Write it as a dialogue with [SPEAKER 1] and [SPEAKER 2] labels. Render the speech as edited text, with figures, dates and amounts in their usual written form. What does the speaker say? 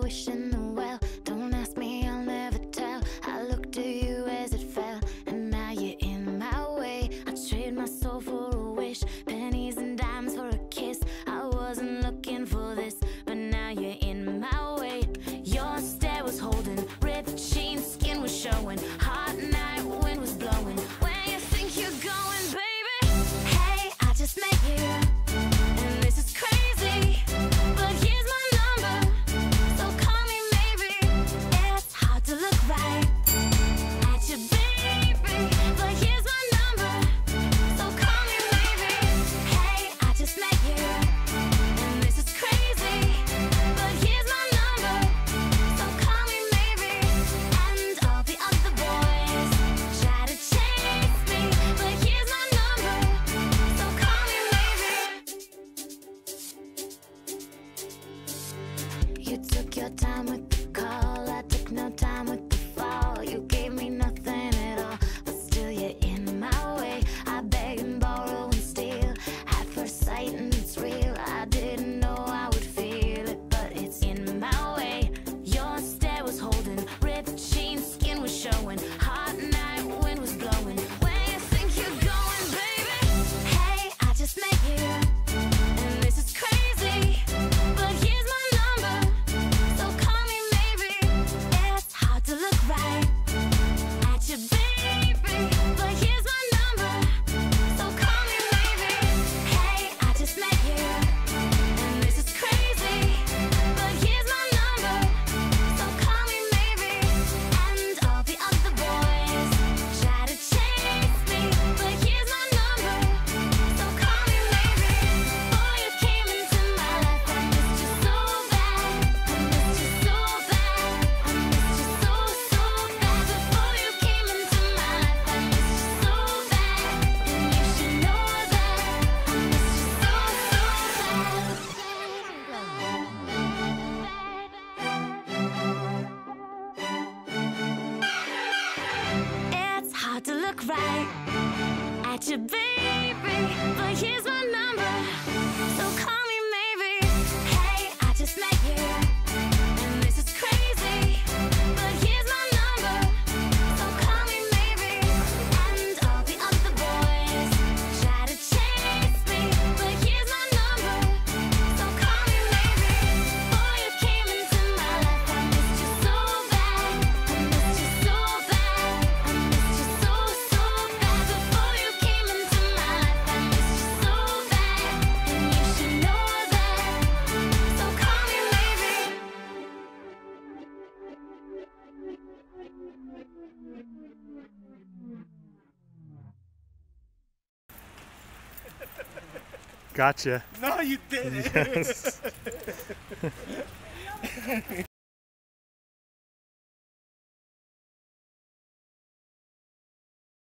[SPEAKER 1] wish in the well. Don't ask me, I'll never tell. I looked at you as it fell, and now you're in my way. I trade my soul for a wish, pennies and dimes for a kiss. I wasn't looking for this, but now you're in my way. Your stare was holding, ripped jeans, skin was showing. Hot night, wind was blowing. Where you think you're going, baby? Hey, I just met you, and this is crazy, but here's my number, so call me maybe. It's hard to look right at you, baby, but here's my number, so call me maybe. Hey, I just met you, and this is crazy, but here's my number, so call me maybe. And all the other boys try to chase me, but here's my number, so call me maybe. You took your time with the call, I took no time with the fall. You gave me nothing at all, but still you're in my way. I beg and borrow and steal at first sight, and it's real. I didn't know I would feel it, but it's in my way. Your stare was holding, ripped jeans, skin was showing. Hot night, wind was blowing. Where you think you're going, baby? Hey, I just met you, and this is crazy, but here's my number, so call me maybe. It's hard to look right at you, baby, but here's my number, so call me maybe. Hey, I just met you, and this is crazy, but here's my number, so call me maybe. And all the other boys try to chase me, but here's my number, so call me maybe. Before you came into my life, I missed you so bad. I missed you so bad. I missed you so, so bad. Before you came into my life, I missed you so bad. And you should know that I missed you so, so bad. It's hard to look right at you, baby, but here's my number, so call me maybe. Hey, I just met you, and this is crazy, but here's my number, so call me maybe. And all the other boys try to chase me, but here's my number, so call me maybe. Before you came into my life, I missed you so bad. I missed you so bad. I missed you so, so bad. Before you came into my life, I missed you so bad. And you should know that, so call me maybe.
[SPEAKER 2] Gotcha.
[SPEAKER 3] No, you didn't.
[SPEAKER 2] Yes.